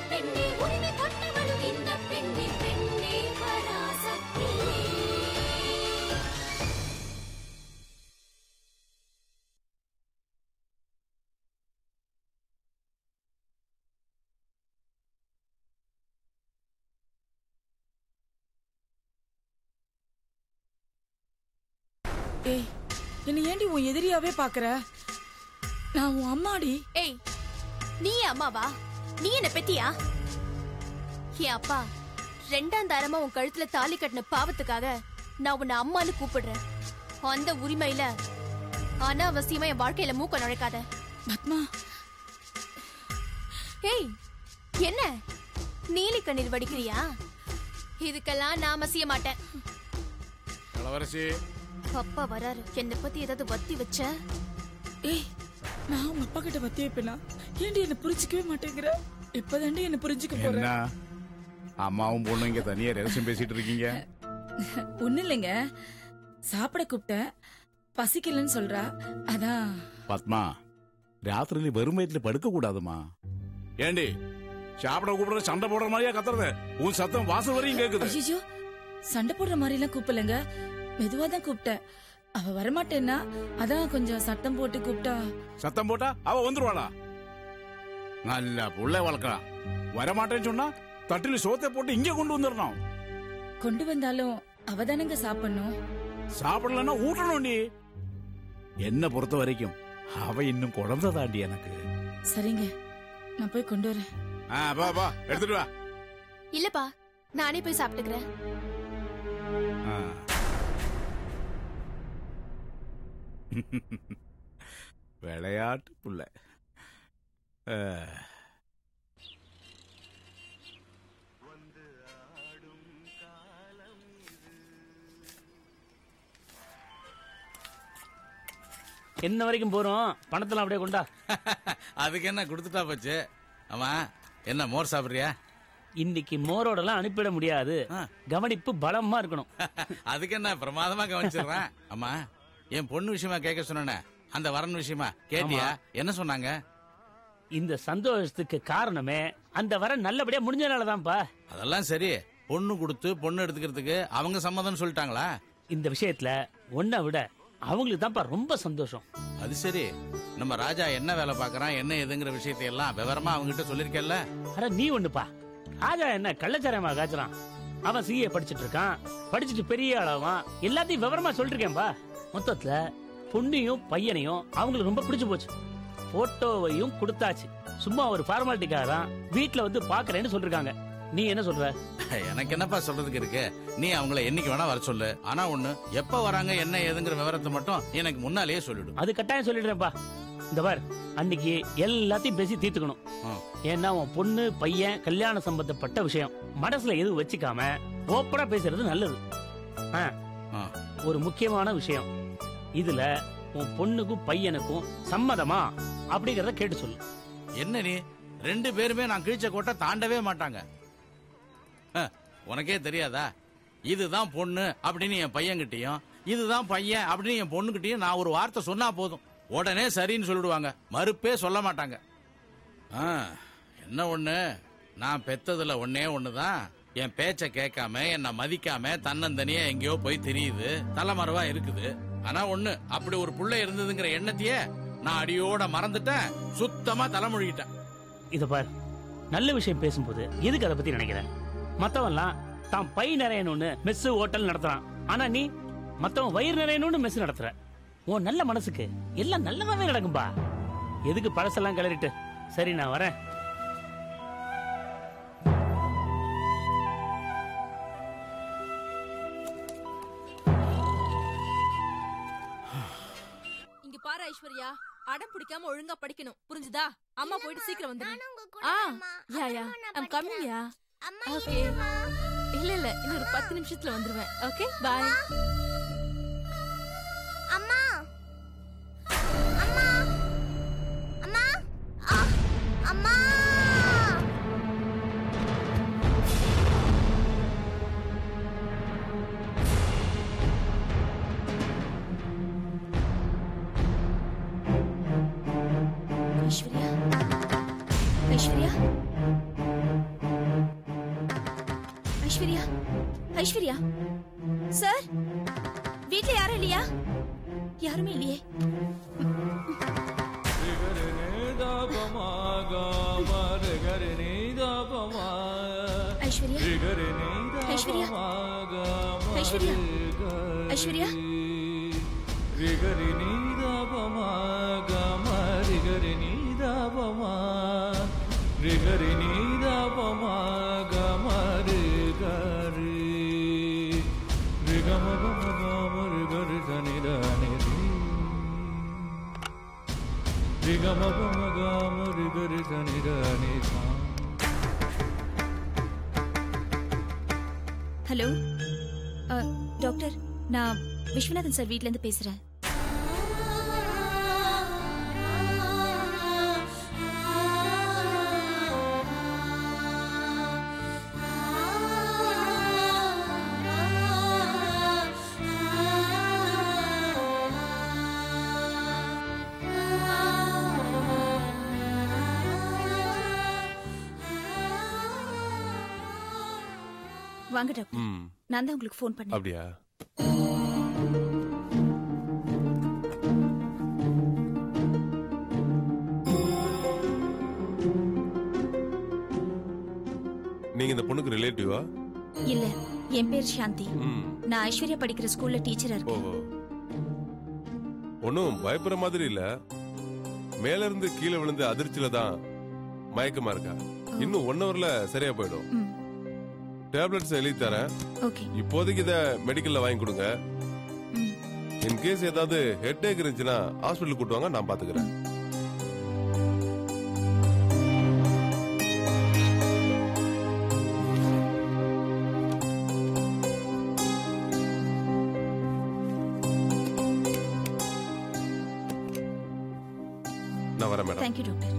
பெண்ணே உரிமை கொண்டவளும் இந்த பெண்ணே பெண்ணே பராசக்தி. ஏய், என்ன ஏண்டி உன் எதிரியாவே பாக்குற? நான் உன் அம்மாடி. ஏய், நீ அம்மாவா? நீ என்ன பெத்தியா? என் அப்பா ரெண்டாம் தாரமா உன் கழுத்துல தாலி கட்டின பாவத்துக்காக நான் உன்னை அம்மான்னு கூப்பிடுறேன். அந்த உரிமையில அனாவசியமா என் வாழ்க்கையில மூக்க நுழைக்காத. பத்மா. ஏய், என்ன நீலி கண்ணீர் வடிக்கிறியா? இதுக்கெல்லாம் நான் மசிய மாட்டேன். அப்பா வராரு, என்னை பத்தி ஏதாவது வத்தி வச்ச? ஏய், நான் உங்க அப்பா கிட்ட வத்தி வைப்பேனா? ஏண்டி என்ன புரிஞ்சுக்கவே மாட்டேங்கிற? இப்பதாண்டி என்ன புரிஞ்சுக்க போற? அம்மாவும் பொண்ணு இங்க தனியா ரகசியம் பேசிட்டு இருக்கீங்க. ஒண்ணு இல்லைங்க, சாப்பிட கூப்பிட்டேன், பசிக்கலன்னு சொல்றா, அதான். பத்மா, ராத்திரில வெறும் வயிற்றுல படுக்க கூடாதுமா. ஏண்டி சாப்பிட கூப்பிடுற சண்டை போடுற மாதிரியா கத்துறது? உன் சத்தம் வாசல் வரையும் கேக்குது. ஐயோ, சண்டை போடுற மாதிரி எல்லாம் கூப்பிடலங்க, மெதுவாதான் கூப்பிட்டேன். அவ வரமாட்டேன்னா அதான் கொஞ்சம் சத்தம் போட்டு கூப்பிட்டா. சத்தம் போட்டா அவ வந்துருவாளா? நல்ல புள்ள வளர்க்கலாம். வரமாட்டேன்னு சொன்னா தட்டில சோத்தை போட்டு இங்க கொண்டு வந்துடணும். கொண்டு வந்தாலும் அவதானங்க சாப்பிடணும். சாப்பிடலன்னா ஊட்டணும். நீ என்ன பொறுத்த வரைக்கும் அவ இன்னும் குழந்தை தாண்டி எனக்கு. சரிங்க, நான் போய் கொண்டு வரேன். பா எடுத்துட்டு வா. இல்லப்பா, நானே போய் சாப்பிட்டுக்கிறேன். விளையாட்டு புள்ள. என்ன வரைக்கும் போறோம்? பணத்தெல்லாம் அப்படியே கொண்டா. அதுக்கு என்ன கொடுத்துட்டா போச்சு. ஆமா, என்ன மோர் சாப்பிடுறியா? இன்னைக்கு மோரோடலாம் அனுப்பிட முடியாது, கவனிப்பு பலமா இருக்கணும். அதுக்கு என்ன, பிரமாதமா கவனிச்சிடுறேன். ஆமா, என் பொண்ணு விஷயமா கேட்க சொன்ன, அந்த வரன் விஷயமா கேட்டியா? என்ன சொன்னாங்க? இந்த சந்தோஷத்துக்கு காரணமே அந்த வரன் நல்லபடியா முடிஞ்சனாலதான்ப்பா. அதெல்லாம் சரி, பொண்ணு கொடுத்து பொண்ணு எடுத்துக்கிறதுக்கு அவங்க சம்மதம் சொல்லிட்டாங்களா? இந்த விஷயத்துல ஒன்ன விட அவங்களுக்கு தான்ப்பா ரொம்ப சந்தோஷம். அது சரி, நம்ம ராஜா என்ன வேலை பாக்குறான், என்ன எதுங்கிற விஷயத்தை எல்லாம் விவரமா அவங்ககிட்ட சொல்லிருக்கல? அட நீ ஒண்ணுப்பா, ராஜா என்ன கள்ளச்சாரமா காய்ச்சறான்? அவன் சிஏ படிச்சிட்டு இருக்கான், படிச்சுட்டு பெரிய ஆளாவான், எல்லாத்தையும் விவரமா சொல்லிருக்கேன்பா. மொத்தத்துல பொண்ணையும் பையனையும் அவங்களுக்கு ரொம்ப பிடிச்சு போச்சு. போட்டோவையும் கொடுத்தாச்சு. சும்மா ஒரு ஃபார்மாலிட்டிக்காக தான் வீட்டுல வந்து பாக்குறேன்னு சொல்லிருக்காங்க. நீ என்ன சொல்ற? எனக்கு என்னப்பா சொல்றதுக்கு இருக்கு, நீ அவங்கள என்னைக்கு வேணா வர சொல்லு. ஆனா ஒண்ணு, எப்ப வராங்க என்ன ஏதுங்கிற விவரத்தை மட்டும் எனக்கு முன்னாலேயே சொல்லிடு. அது கட்டாயம் சொல்லிடுறேன்ப்பா. இந்த பார், அன்னைக்கு எல்லாத்தையும் பேசி தீர்த்துக்கணும். ஏன்னா உன் பொண்ணு பையன் கல்யாண சம்பந்தப்பட்ட விஷயம், மனசுல எதுவும் வச்சுக்காம ஓப்பனா பேசுறது நல்லது. ஒரு முக்கியமான விஷயம், இதுல உன் பொண்ணுக்கும் பையனுக்கும் சம்மதமா அப்படிங்கறத கேட்டு சொல்லு. என்ன நீ ரெண்டு பேருமே நான் கிழிச்ச கோட்டை தாண்டவே மாட்டாங்க. உனக்கே தெரியாதா? இதுதான் பொண்ணு அப்படின்னு என் பையன்கிட்டயும், இதுதான் பையன் அப்படின்னு என் பொண்ணுகிட்டயும் நான் ஒரு வார்த்தை சொன்னா போதும், உடனே சரின்னு சொல்லிடுவாங்க, மறுப்பே சொல்ல மாட்டாங்க. என்ன ஒண்ணு, நான் பெத்ததுல ஒன்னே ஒண்ணுதான், என் பேச்ச கேட்காம என்ன மதிக்காம தன்னந்தனியா எங்கேயோ போய் தெரியுது, தலைமறைவா இருக்குது. ஆனா ஒண்ணு, அப்படி ஒரு புள்ள இருந்ததுங்கிற எண்ணத்தையே நான் அடியோட மறந்துட்டேன், சுத்தமா தலைமொழிகிட்டேன். இத பாரு, நல்ல விஷயம் பேசும்போது எதுக்கு அதை பத்தி நினைக்கிறேன்? மத்தவன்லாம் தான் பை நிறையணும்னு மெஸ் ஹோட்டல் நடத்துறான், ஆனா நீ மத்தவன் வயிறு நிறையணும்னு மெஸ் நடத்துற. உன் நல்ல மனசுக்கு எல்லாம் நல்லதாவே நடக்கும்பா. எதுக்கு பழசெல்லாம் கிளறிட்டு? சரி, நான் வரேன். இங்க பாரு ஐஸ்வர்யா, அடம் பிடிக்காம ஒழுங்கா படிக்கணும், புரிஞ்சுதா? அம்மா போயிட்டு சீக்கிரம் வந்துரு. கம்மியா? ஓகே, இல்ல இன்னொரு 10 நிமிஷத்துல வந்துருவேன். Okay, bye. அம்மா அம்மா அம்மா அம்மா ஐஸ்வர்யா, ஐஸ்வர்யா, ஐஸ்வர்யா, ஐஸ்வர்யா சார், வீட்ல யாரும் இல்லையா? யாருமே இல்லையே. ஐஸ்வர்யா, ஐஸ்வர்யா, ஐஸ்வர்யா, ஐஸ்வர்யா. ஹலோ டாக்டர், நான் விஸ்வநாதன் சார் வீட்ல இருந்து பேசுறேன். வாங்க டாக்டர், நான் தான் உங்களுக்கு ஃபோன் பண்ணேன். அப்படியா? நீங்க இந்த பொண்ணுக்கு ரிலேட்டிவா? இல்ல, என் பேர் சாந்தி. நான் ஐஸ்வர்யா படிக்கிற ஸ்கூல்ல டீச்சரா இருக்கேன். ஒன்னும் பயப்படுற மாதிரி இல்ல. மேல இருந்து கீழே விழுந்து அதிர்ச்சியில தான் மயக்கமா இருக்கா. இன்னும் 1 ஹவர்ல சரியா போயிடும். டேப்லெட்ஸ் எழுதி தரேன். இப்போதைக்கு இத மெடிக்கல்ல வாங்கி கொடுங்க. இன்கேஸ் ஏதாவது ஹெட்டேக் இருந்துச்சுன்னா ஹாஸ்பிட்டல் கூட்டு வாங்க, நான் பாத்துக்கிறேன். நான் வரேன் madam. Thank you doctor.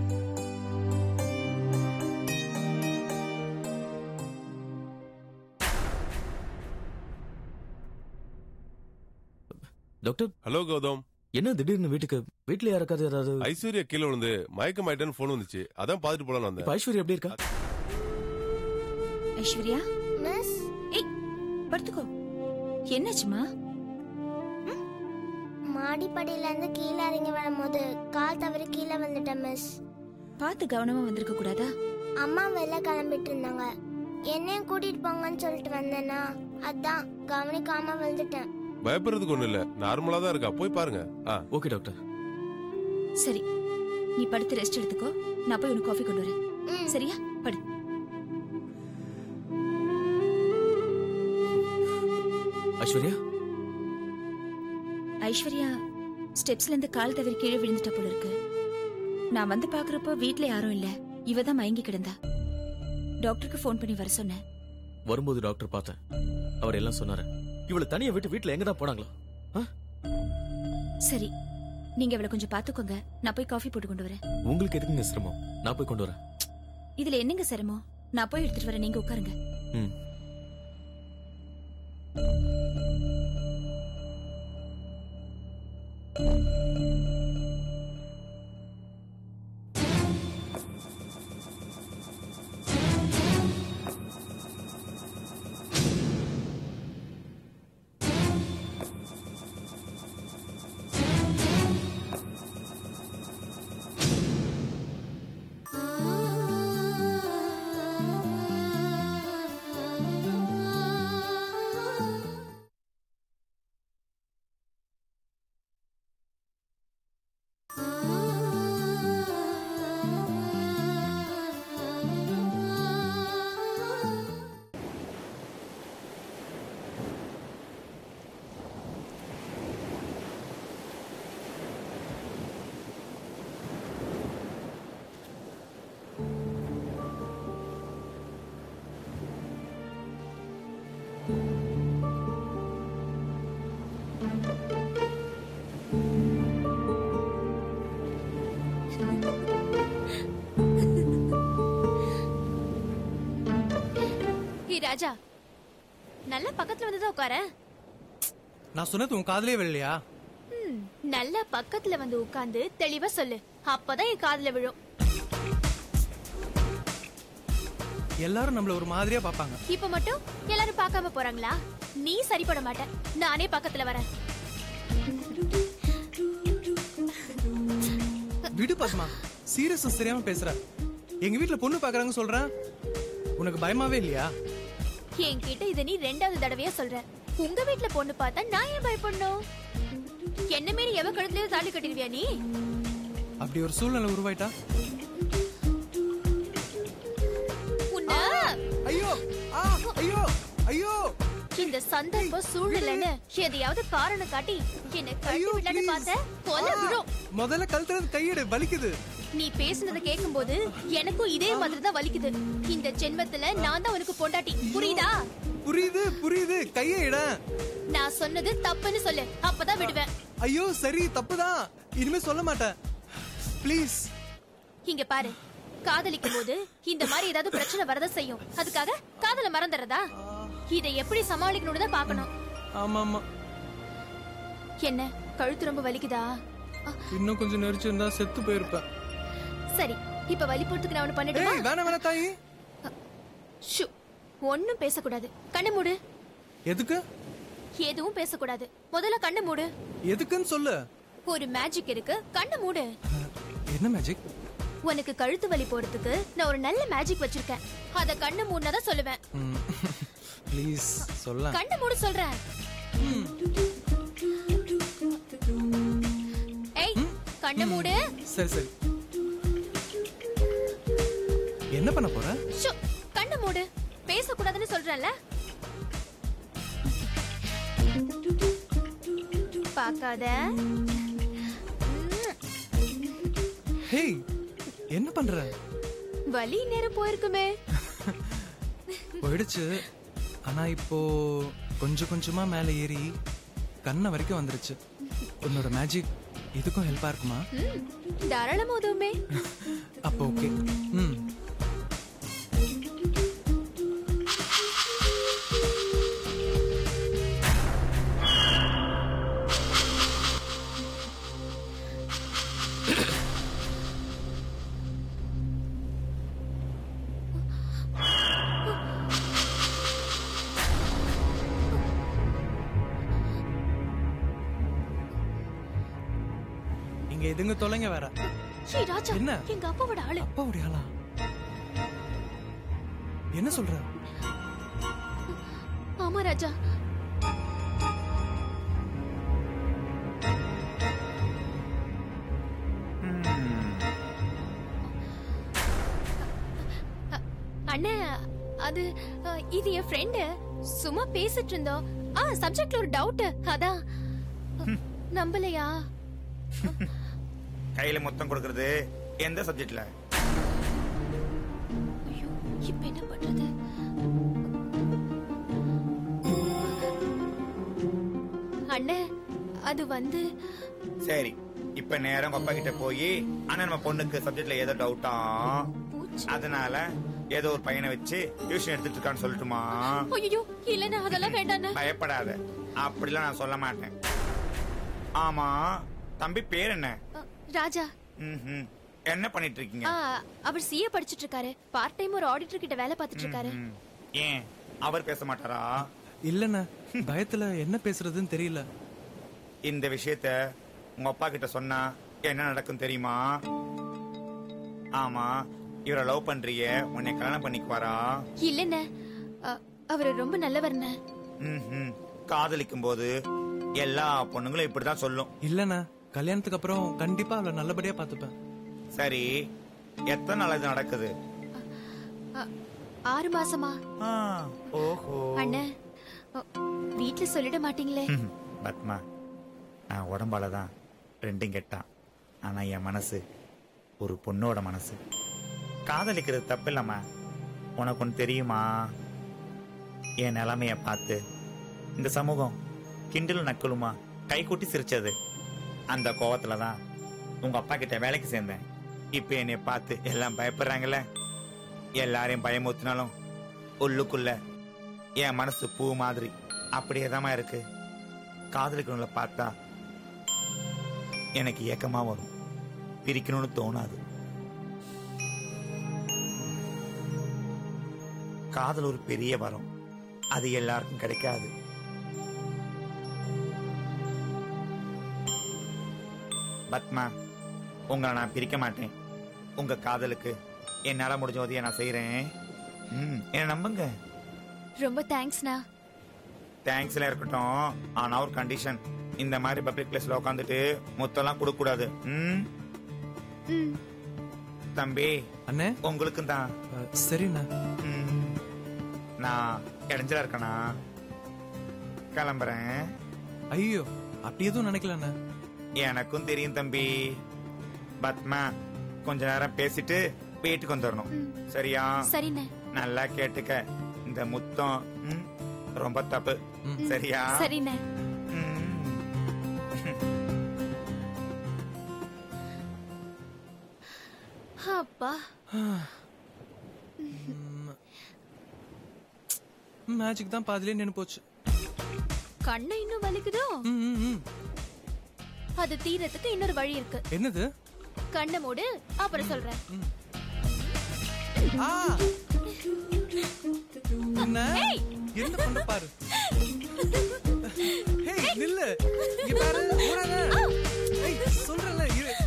Doctor. Hello Gautham. என்ன திடீர்னு வீட்டுல யாருக்காவது ஏதாவது? ஐஸ்வர்யா கீழே விழுந்து மயக்கமாயிட்டேன்னு போன் வந்துச்சு, அதான் பாத்துட்டு போலான்னு வந்தேன். ஐஸ்வர்யா எப்படி இருக்கா? ஐஸ்வர்யா மிஸ், ஏய் படுத்துக்கோ. என்னாச்சுமா? மாடிப்படியில இருந்து கீழே இறங்கி வரும்போது கால் தவறி கீழே வந்துட்டேன் மிஸ். பார்த்து கவனமா வந்திருக்க கூடாதா? அம்மா வெளில கிளம்பிட்டு இருந்தாங்க, என்னையும் கூட்டிட்டு போங்கன்னு சொல்லிட்டு வந்தேனா, அதான் கவனிக்காம விழுந்துட்டேன். பயப்படுறதுக்கு ஒண்ணு இல்ல, நார்மலா தான் இருக்கா, போய் பாருங்க. Okay doctor. சரி, நீ படுத்து ரெஸ்ட் எடுத்துக்கோ, நான் போய் உனக்கு காஃபி கொண்டு வரேன். சரியா? படு. ஐஸ்வர்யா? ஐஸ்வர்யா ஸ்டெப்ஸ்ல இருந்து கால் தவறி கீழே விழுந்துட்ட போல இருக்கு. நான் வந்து பாக்குறப்போ வீட்ல யாரும் இல்ல, இவ தான் மயங்கி கிடந்தா. டாக்டருக்கு ஃபோன் பண்ணி வர சொன்னேன். வரும்போது டாக்டர் பார்த்தேன், அவர் எல்லாம் சொன்னாரு. இவளை தனியா விட்டு வீட்டுல எங்கதான் போனாங்களா? சரி, நீங்க இவளை கொஞ்சம் பாத்துக்கோங்க, நான் போய் காஃபி போட்டு கொண்டு வரேன். உங்களுக்கு எதுக்குங்க சிரமம்? நான் போய் கொண்டு வரேன். இதுல என்னங்க சிரமம்? நான் போய் எடுத்துட்டு வரேன், நீங்க உட்காருங்க. ராஜா, நல்ல பக்கத்துல வந்து உட்கார. நான் சொன்னது உன் காதுலயே விழலையா? நல்ல பக்கத்துல வந்து உட்கார்ந்து தெளிவா சொல்லு, அப்பதான் என் காதுல விழும். எல்லாரும் நம்மள ஒரு மாதிரியா பாப்பாங்க. இப்ப மட்டும் எல்லாரும் பார்க்காம போறாங்களா? நீ சரிப்பட மாட்ட. நானே பக்கத்துல வரேன். விடு பத்மா, சீரியஸ் தெரியாம பேசுற. எங்க வீட்டுல பொண்ணு பாக்குறாங்க சொல்றேன். உனக்கு பயமாவே இல்லையா? என்கிட்ட இத நீ 2வது தடவையா சொல்ற. உங்க வீட்டுல பொண்ணு பார்த்தா நான் ஏன் பயப்படணும்? என்ன மீறி எவ கழுத்துலயோ தாலி கட்டிடுவியா நீ? அப்படி ஒரு சூழ்நிலை உருவாயிட்டா? ஐயோ ஐயோ ஐயோ! இந்த சந்தர்ப்ப சூழ்நிலைன்னு எதையாவது காரணம் காட்டி என்ன கழுத்து விடலான்னு பார்த்த கொலை விடும். முதல்ல கழுத்துல கையெடு, வலிக்குது. நீ பேசுனத கேட்கும்போது எனக்கும் இதே மாதிரி தான் வலிக்குது. இந்த ஜென்மத்துல நான் தான் உனக்கு பொண்டாட்டி, புரியுதா? புரியுது புரியுது, கையை இட. நான் சொன்னது தப்புன்னு சொல்லு, அப்பதான் விடுவேன். ஐயோ சரி, தப்புதான், இனிமே சொல்ல மாட்டேன். ப்ளீஸ். இங்க பாரு, காதலிக்கும் போது இந்த மாதிரி ஏதாவது பிரச்சனை வரத செய்யும். அதுக்காக காதல மறந்துறதா? இதை எப்படி சமாளிக்கணும்னு தான் பாக்கணும். ஆமா ஆமா. என்ன கழுத்து ரொம்ப வலிக்குதா? இன்னும் கொஞ்சம் நெரிச்சு இருந்தா செத்து போயிருப்பேன். சரி, இப்ப வலி போறதுக்கு நான் ஒண்ணு பண்ணிட்டுமா? வேணாம் வேணாம் தாயி. ஷூ, ஒண்ணும் பேசக்கூடாது. கண்ணு மூடு. எதுக்கு? எதுவும் பேசக்கூடாது. முதல்ல கண்ணு மூடு. எதுக்குன்னு சொல்லு. ஒரு மேஜிக் இருக்கு, கண்ணு மூடு. என்ன மேஜிக்? உனக்கு கழுத்து வலி போறதுக்கு நான் ஒரு நல்ல மேஜிக் வச்சிருக்கேன். அத கண்ணு மூடுனதான் சொல்லுவேன். ப்ளீஸ் சொல்ல. கண்ணு மூடு சொல்றேன். ஏய், கண்ணு மூடு. சரி சரி. என்ன பண்ண போற? ஷோ, கண்ணு மூடு. பேசக்கூடாதுன்னு சொல்றேன்ல. பாக்காத. ஹேய், என்ன பண்ற? வலி நேரம் போயிருக்குமே. போயிடுச்சு. ஆனா இப்போ கொஞ்சம் கொஞ்சமா மேல ஏறி கண்ண வரைக்கும் வந்துருச்சு. உன்னோட மேஜிக் இதுக்கும் ஹெல்ப்பா இருக்குமா? தாராளமா உதவுமே. அப்போ ஓகே. எதுங்க தொலைங்க வேற. ஸ்ரீ ராஜா, என்ன எங்க அப்பாவோட ஆளு. அப்பாவோட ஆளா? என்ன சொல்ற? ஆமா ராஜா. அண்ணே, அது இது என் ஃப்ரெண்ட். சும்மா பேசிட்டு இருந்தோம். சப்ஜெக்ட்ல ஒரு டவுட், அதான். நம்பலையா? கையில மொத்தம் கொடுக்கறது எந்த சப்ஜெக்ட்ல? ஐயோ, இப்ப என்ன பண்றது? அண்ணே, அது வந்து சரி, இப்ப நேரம் அப்பா கிட்ட போய் அண்ணா நம்ம பொண்ணுக்கு சப்ஜெக்ட்ல ஏதோ டவுட்டா, அதனால ஏதோ ஒரு பையனை வச்சு டியூஷன் எடுத்துட்டு இருக்கான்னு சொல்லட்டுமா? ஐயோ இல்ல, அதெல்லாம் வேண்டாம். பயப்படாத, அப்படிலாம் நான் சொல்ல மாட்டேன். ஆமா, தம்பி பேர் என்ன? ராஜா. என்ன பண்ணிட்டு இருக்கீங்க? அவர் சிஏ படிச்சிட்டு இருக்காரு. பார்ட் டைம் ஒரு ஆடிட்டர் கிட்ட வேலை பார்த்துட்டு இருக்காரு. ஏன் அவர் பேச மாட்டாரா? இல்லண்ணா, பயத்துல என்ன பேசுறதுன்னு தெரியல. இந்த விஷயத்த உங்க அப்பா கிட்ட சொன்னா என்ன நடக்கும் தெரியுமா? ஆமா, இவரை லவ் பண்றிய, உன்னை கல்யாணம் பண்ணிக்குவாரா? இல்லண்ணே, அவரு ரொம்ப நல்லவர்ண்ணே. காதலிக்கும் போது எல்லா பொண்ணுங்களும் இப்படிதான் சொல்லும். இல்லண்ணா, கல்யாணத்துக்கு அப்புறம் கண்டிப்பா அவளை நல்லபடியா பாத்துப்பேன். சரி, எத்தனை நாள் இது நடக்குது? 6 மாசமா? ஓஹோ. அண்ணே, வீட்டுல சொல்லிட மாட்டீங்களே? பத்மா, நான் உடம்பாலதான் 2 கெட்டான். ஆனா என் மனசு ஒரு பொண்ணோட மனசு. காதலிக்கிறது தப்பு இல்லம்மா. உனக்கு ஒன்று தெரியுமா? என் நிலைமைய பார்த்து இந்த சமூகம் கிண்டலும் நக்கலுமா கை கூட்டி சிரிச்சது. அந்த கோவத்துலதான் உங்க அப்பா கிட்ட வேலைக்கு சேர்ந்தேன். இப்ப என்னை பார்த்து எல்லாம் பயப்படுறாங்கல்ல. எல்லாரையும் பயமுத்தினாலும் உள்ளுக்குள்ள என் மனசு பூ மாதிரி அப்படியேதாமா இருக்கு. காதலிக்கணும்ல பார்த்தா எனக்கு ஏக்கமா வரும், பிரிக்கணும்னு தோணாது. காதல் ஒரு பெரிய வரம், அது எல்லாருக்கும் கிடைக்காது. பத்மா, உங்களை நான் பிரிக்க மாட்டேன். உங்க காதலுக்கு என்னால முடிஞ்ச உதவியை நான் செய்யறேன். என்ன நம்புங்க. ரொம்ப தேங்க்ஸ்ண்ணா. தேங்க்ஸ்ல இருக்கட்டும், ஆனா ஒரு கண்டிஷன். இந்த மாதிரி பப்ளிக் பிளேஸ்ல உட்காந்துட்டு முத்தெல்லாம் கொடுக்க கூடாது. தம்பி அண்ணே, உங்களுக்கு தான். சரிண்ணா. நான் இடைஞ்சலா இருக்கேனா? கிளம்புறேன். ஐயோ, அப்படி எதுவும் நினைக்கலண்ணா. எனக்கும் தெரியும் தம்பி. பத்மா, கொஞ்ச நேரம் பேசிட்டு வீட்டுக்கு வந்துடணும். சரியா? சரிண்ணே. நல்லா கேட்டுக்க, இந்த முத்தம் ரொம்ப தப்பு. சரியா? சரிண்ணே. அப்பா, மேஜிக் தான் பாதிலே நின்னு போச்சு. கண்ணு இன்னும் வலிக்குதோ? அது தீரத்துக்கு இன்னொரு வழி இருக்கு. என்னது? கண்ணை மூடு, அப்புறம் சொல்றேன். என்ன பண்ண பாரு. நில்லு, இங்க பாரு. சொல்றல.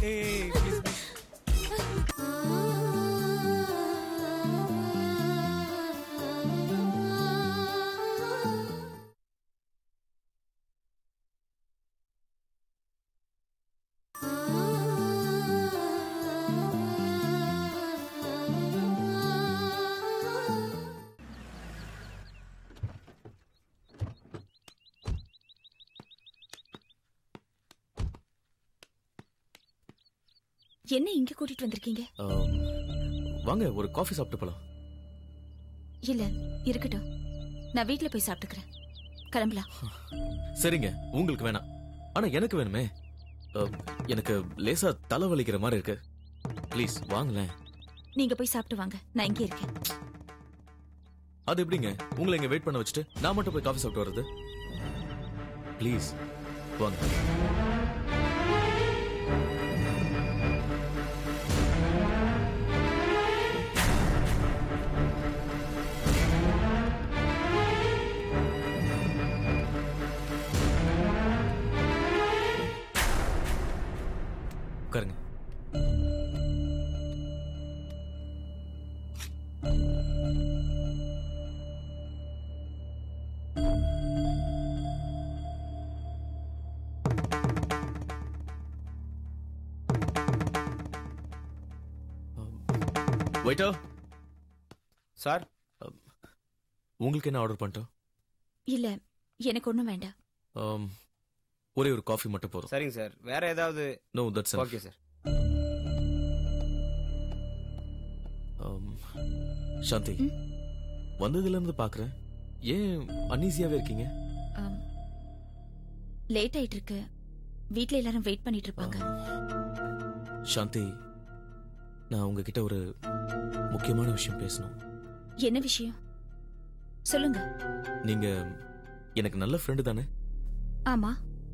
என்ன இங்க கூட்டிட்டு வந்திருக்கீங்க? வாங்க, ஒரு காஃபி சாப்பிட்டு போலாம். இல்ல, இருக்கட்டும். நான் வீட்ல போய் சாப்பிட்டுக்கிறேன். கிளம்பலாம். சரிங்க, உங்களுக்கு வேணாம். ஆனா எனக்கு வேணுமே. எனக்கு லேசா தலை வலிக்கிற மாதிரி இருக்கு. ப்ளீஸ் வாங்களேன். நீங்க போய் சாப்பிட்டு வாங்க, நான் இங்கே இருக்கேன். அது எப்படிங்க உங்களை இங்க வெயிட் பண்ண வச்சுட்டு நான் மட்டும் போய் காஃபி சாப்பிட்டு வர்றது? ப்ளீஸ் வாங்க. உட்காருங்க. வெயிட்டர் சார், உங்களுக்கு என்ன ஆர்டர் பண்ணிட்டோம்? இல்ல, எனக்கு ஒண்ணும் வேண்டாம். ஒரே ஒரு காஃபி மட்டும் போதும். சரிங்க சார். வேற ஏதாவது? No, that's it. Okay sir. Shanthi, வந்ததுல இருந்து பாக்குறேன், ஏன் அன்ஈசியாவே இருக்கீங்க? லேட் ஆயிட்டு இருக்கு. வீட்ல எல்லாரும் வெயிட் பண்ணிட்டு இருப்பாங்க. சாந்தி, நான் உங்ககிட்ட ஒரு முக்கியமான விஷயம் பேசணும். என்ன விஷயம்? சொல்லுங்க. நீங்க எனக்கு நல்ல ஃப்ரெண்டு தானே? ஆமா.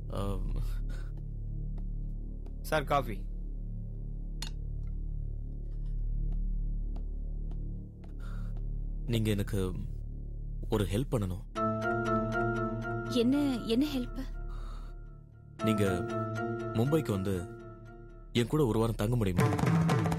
Sir, coffee. நீங்க எனக்கு ஒரு ஹெல்ப் பண்ணணும். என்ன ஹெல்ப்? நீங்க மும்பைக்கு வந்து என் கூட ஒரு வாரம் தங்க முடியுமா?